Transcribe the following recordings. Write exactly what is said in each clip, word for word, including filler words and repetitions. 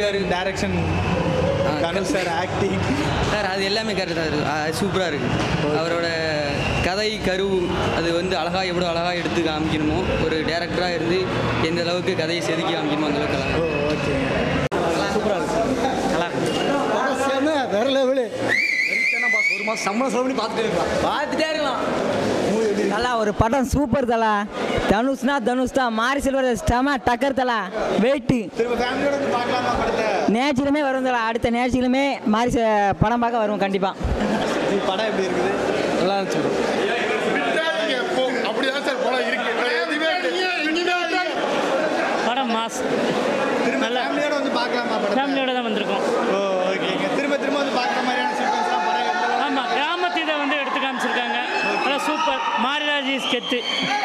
பண்ணியிருக்காரு. Direction, Dhanush sir acting sir அது எல்லாமே கரெக்டாக தான் இருக்குது, சூப்பராக இருக்குது. அவரோட கதை கரு அது வந்து அழகாக எவ்வளோ அழகாக எடுத்து காமிக்கணுமோ, ஒரு டேரக்டராக இருந்து எந்த அளவுக்கு கதையை செதுக்கி காமிக்கணுமோ அந்த அளவுக்கு அழகாக. ஓகே, சூப்பராக இருக்குது, நல்லா இருக்குது, வேற லெவலு. ஒரு மாதம் சம்பளம் செலவு பண்ணி பார்த்துட்டே இருக்கலாம் பார்த்துட்டே இருக்கலாம் தலா ஒரு படம் சூப்பர் தலா. தனுஷ்னா தனுஷ் தான், மாரி செல்வர் ஸ்டமா டக்கர் தலா. வெயிட்டு நேச்சிலுமே வரும் தலா. அடுத்த நேச்சிலுமே மாரி படம் பார்க்க வரும் கண்டிப்பாக. படம் எப்படி இருக்குது? நல்லா இருந்துச்சு. அப்படிதான் சார் படம் இருக்கு. படம் மாஸ், நல்ல ஃபேமிலியோட வந்து பார்க்கலாமா? படம் ஃபேமிலியோட தான் வந்திருக்கோம். ஓ ஓகேங்க. திரும்ப திரும்ப வந்து பார்க்குற மாதிரியான சீக்வன்ஸ்லாம் படம் எந்த? ஆமாம், கிராமத்தை இதை வந்து எடுத்து காமிச்சிருக்காங்க. அதான் சூப்பர். மாரிராஜி ஸ்கெத்து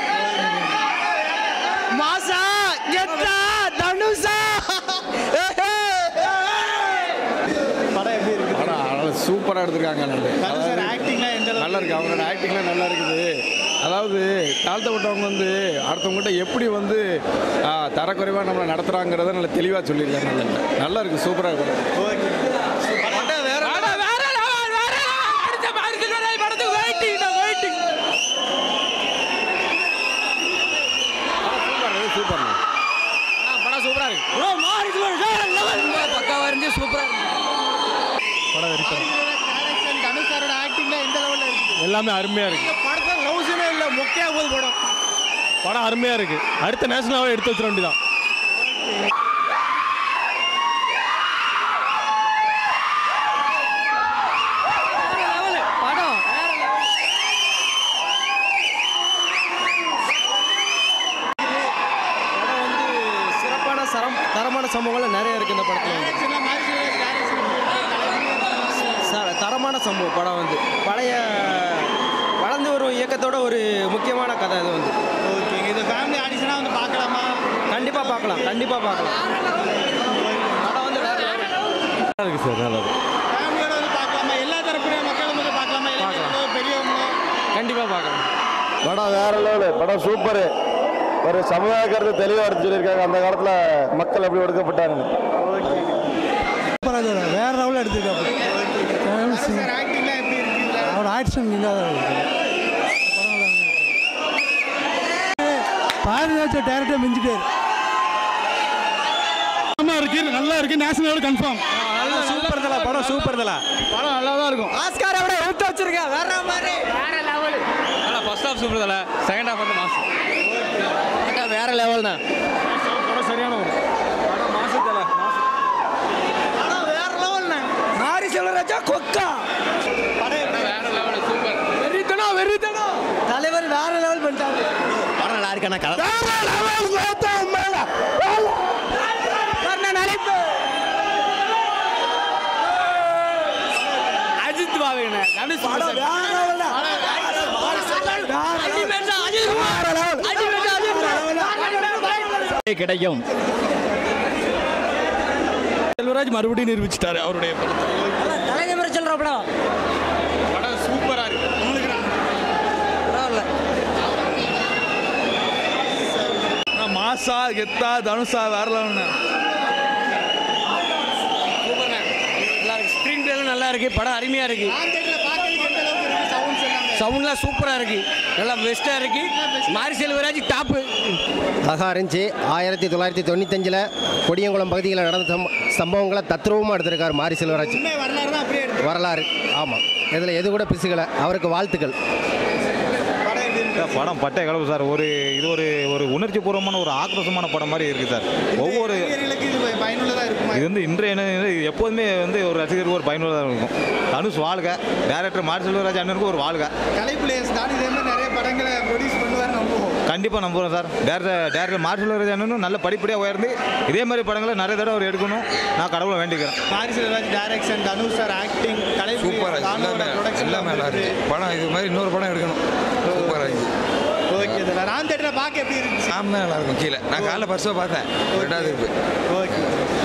மாசா கெத்தா தனுஷா. படம் எப்படி இருக்கு? படம் சூப்பராக எடுத்திருக்காங்க. தனுஷ் சார் ஆக்டிங்லாம் எந்த அளவுக்கு? நல்லா இருக்கு, அவங்களோட ஆக்டிங்லாம் நல்லா இருக்குது. அதாவது தாழ்த்தப்பட்டவங்க வந்து அடுத்தவங்ககிட்ட எப்படி வந்து தரக்குறைவாக நம்மளை நடத்துகிறாங்கிறத நல்லா தெளிவாக சொல்லியிருக்காங்க. நல்லா நல்லா இருக்குது, சூப்பராக இருக்குது. ஓகே, படம் வேற சூப்பர் படம் சூப்பராக இருக்குது, பக்காவாக இருந்து சூப்பராக இருக்குது படம் இருக்கு. தனுஷ் சாரோட ஆக்டிங்லாம் எந்த லெவலில் இருக்குது? எல்லாமே அருமையாக இருக்குது. படத்தில் லவ்ஸுமே இல்லை, மொக்கையாக போகுது படம். படம் அருமையாக இருக்குது. அடுத்த நேஷனலாகவே எடுத்து வச்சிட வேண்டியதான். தரமான சம்பவங்கள் நிறைய இருக்குது இந்த படத்தில் வந்து. தரமான சம்பவம் படம் வந்து பழைய வளர்ந்து வரும் இயக்கத்தோட ஒரு முக்கியமான கதை இது வந்து. ஓகேங்க, இது ஃபேமிலி ஆடிஷனாக வந்து பார்க்கலாமா? கண்டிப்பாக பார்க்கலாம், கண்டிப்பாக பார்க்கலாம். படம் வந்து வேறு நல்லா இருக்குது சார், நல்லா இருக்குது. ஃபேமிலியோட வந்து பார்க்கலாமா? எல்லா தரப்புடைய மக்களும் வந்து பார்க்கலாமா? இளைஞர்களோ பெரியவங்களோ? கண்டிப்பாக பார்க்கலாம். படம் வேற லெவலு, படம் சூப்பரு. ஒரு சமுதாய கருத்து தெளிவாக எடுத்து சொல்லியிருக்காங்க. அந்த காலத்தில் மக்கள் எப்படி ஒடுக்கப்பட்டாங்க. வேற லெவலில் எடுத்துருக்காங்க. சார் ஆக்டிங்லாம் எப்படி இருக்குங்களா? அவரோட ஆக்ஷன் இல்லாத பாரதிராஜ டேரக்டர் மிஞ்சிட்டாரு. இருக்கு, நல்லா இருக்கு, நேஷனல் கன்ஃபார்ம். சூப்பர் தலா, படம் சூப்பர் தலா. படம் நல்லா தான் இருக்கும். ஆஸ்கார் அவரை எடுத்து வச்சிருக்கேன் வேற மாதிரி. வேற லெவல். நல்லா ஃபர்ஸ்ட் ஹாஃப் சூப்பர் தலை, செகண்ட் ஹாஃப் வந்து மாசம் வேற லெவல் தான். படம் சரியான ஒரு படம், மாசு தலை. படம் வேற லெவல். மாரி செல்வராஜா கொக்கா. படம் வேற லெவல், சூப்பர். வெறித்தனோ வெறித்தனோ தலைவர் வேற லெவல் பண்ணிட்டாரு. படம் நல்லா இருக்கான கதை. அஜித் பாவேன தனுஷ் படம் வேற லெவல். கிடைக்கும். செல்வராஜ் மறுபடியும் நிரூபிச்சிட்டாரு அவருடைய தலைவர் சொல்ற படம். படம் சூப்பராக இருக்கு. உங்களுக்கு மாசா கெத்தா தனுஷா வேற லெவல்ண்ணா. சூப்பர்ண்ணா, நல்லா இருக்கு. ஸ்க்ரீன் பிளேலும் நல்லா இருக்கு, படம் அருமையா இருக்கு. சவுண்ட்லாம் சூப்பராக இருக்கு, நல்லா பெஸ்ட்டாக இருக்கு. மாரி செல்வராஜ் டாப்பு. அழகா இருந்துச்சு. ஆயிரத்தி தொள்ளாயிரத்தி தொண்ணூத்தஞ்சில் கொடியங்குளம் பகுதியில் நடந்த சம்ப சம்பவங்களை தத்ரூபமாக எடுத்திருக்காரு மாரி செல்வராஜ். வரலாறு தான் அப்படியே எடுத்து. வரலாறு, ஆமாம். இதில் எது கூட பிசுகலை. அவருக்கு வாழ்த்துக்கள். படம் பட்டை கலவு சார். ஒரு இது ஒரு ஒரு உணர்ச்சி பூர்வமான ஒரு ஆக்ரோஷமான படம் மாதிரி இருக்குது சார். ஒவ்வொரு பயனுள்ளதாக இருக்குமா? இது வந்து இன்றைய எப்போதுமே வந்து ஒரு ரசிகருக்கு ஒரு பயனுள்ளதாக இருக்கும். தனுஷ் வாழ்க, டைரக்டர் மாரி செல்வராஜ் அண்ணனுக்கு ஒரு வாழ்க. கலைப்புலேஸ் தான் இதே மாதிரி நிறைய படங்களை ப்ரொடியூஸ் பண்ணுவார் நம்புவோம். கண்டிப்பாக நம்புகிறோம் சார். டேரக்டர் டேரக்டர் மாரி செல்வராஜ் அண்ணனும் நல்ல படிப்படியாக உயர்ந்து இதே மாதிரி படங்களை நிறைய தடவை அவர் எடுக்கணும், நான் கடவுளை வேண்டிக்கிறேன். Mari Selvaraj direction, Dhanush sir acting, கலைப்புலேஸ் எல்லாமே நல்லா இருக்கு. படம் இது மாதிரி இன்னொரு படம் எடுக்கணும். சூப்பராக இருக்கு. Okay sir. ராம் தேட்டரை பார்க்க எப்படி இருந்துச்சு? சாமி நல்லா இருக்கும். கீழே நான் காலைல பர்ஸாக பார்த்தேன். ரெண்டாவது இருக்கு. ஓகே.